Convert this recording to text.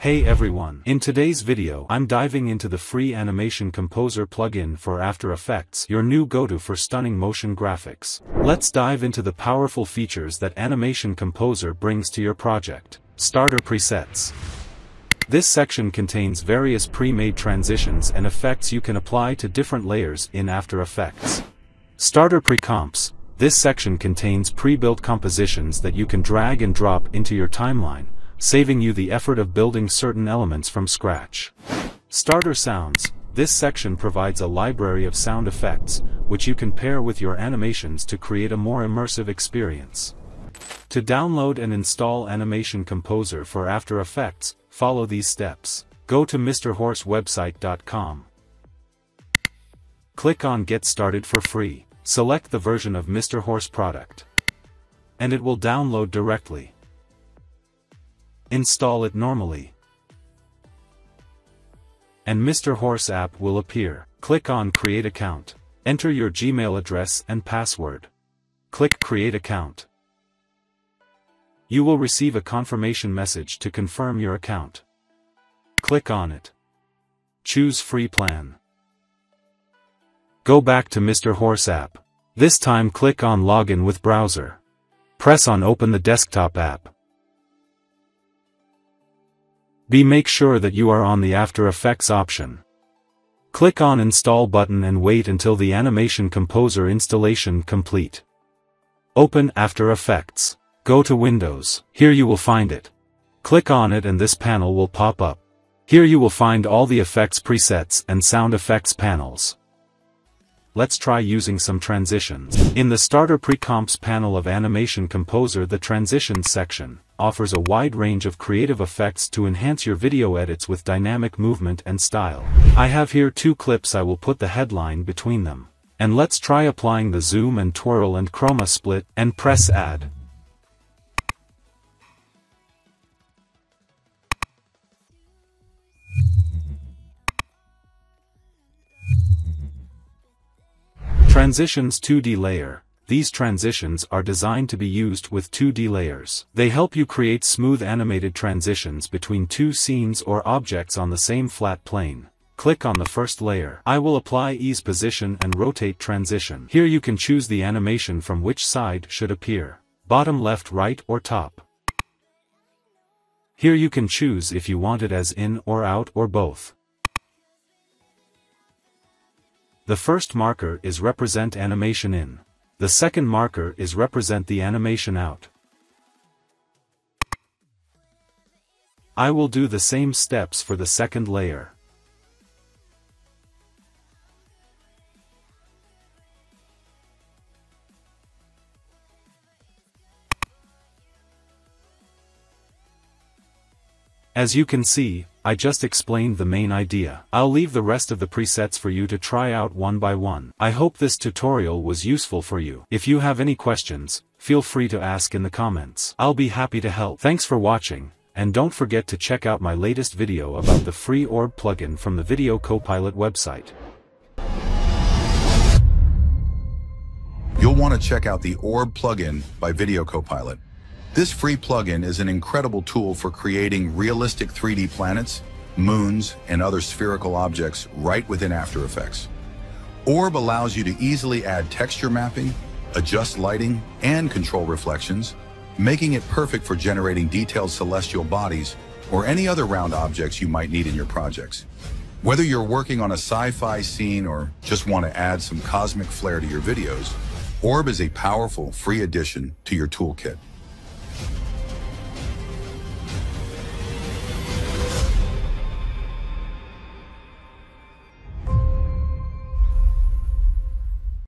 Hey everyone, in today's video I'm diving into the free Animation Composer plugin for After Effects, your new go-to for stunning motion graphics. Let's dive into the powerful features that Animation Composer brings to your project. Starter Presets. This section contains various pre-made transitions and effects you can apply to different layers in After Effects. Starter Pre-Comps. This section contains pre-built compositions that you can drag and drop into your timeline, saving you the effort of building certain elements from scratch. Starter Sounds. This section provides a library of sound effects, which you can pair with your animations to create a more immersive experience. To download and install Animation Composer for After Effects, follow these steps. Go to mrhorsewebsite.com. Click on Get Started for free. Select the version of Mr. Horse product, and it will download directly. Install it normally, and Mr. Horse app will appear. Click on Create Account. Enter your Gmail address and password. Click Create Account. You will receive a confirmation message to confirm your account. Click on it. Choose Free Plan. Go back to Mr. Horse app. This time click on Login with Browser. Press on Open the desktop app. Make sure that you are on the After Effects option. Click on Install button and wait until the Animation Composer installation complete. Open After Effects. Go to Windows. Here you will find it. Click on it and this panel will pop up. Here you will find all the effects presets and sound effects panels. Let's try using some transitions. In the Starter Pre-Comps panel of Animation Composer, the Transitions section offers a wide range of creative effects to enhance your video edits with dynamic movement and style. I have here two clips. I will put the headline between them. And let's try applying the zoom and twirl and chroma split, and press Add. Transitions 2D layer. These transitions are designed to be used with 2D layers. They help you create smooth animated transitions between two scenes or objects on the same flat plane. Click on the first layer. I will apply Ease Position and Rotate Transition. Here you can choose the animation from which side should appear. Bottom, left, right, or top. Here you can choose if you want it as in or out or both. The first marker is represent animation in. The second marker is represent the animation out. I will do the same steps for the second layer. As you can see, I just explained the main idea. I'll leave the rest of the presets for you to try out one by one. I hope this tutorial was useful for you. If you have any questions, feel free to ask in the comments. I'll be happy to help. Thanks for watching, and don't forget to check out my latest video about the free Orb plugin from the Video Copilot website. You'll want to check out the Orb plugin by Video Copilot. This free plugin is an incredible tool for creating realistic 3D planets, moons, and other spherical objects right within After Effects. Orb allows you to easily add texture mapping, adjust lighting, and control reflections, making it perfect for generating detailed celestial bodies or any other round objects you might need in your projects. Whether you're working on a sci-fi scene or just want to add some cosmic flair to your videos, Orb is a powerful, free addition to your toolkit.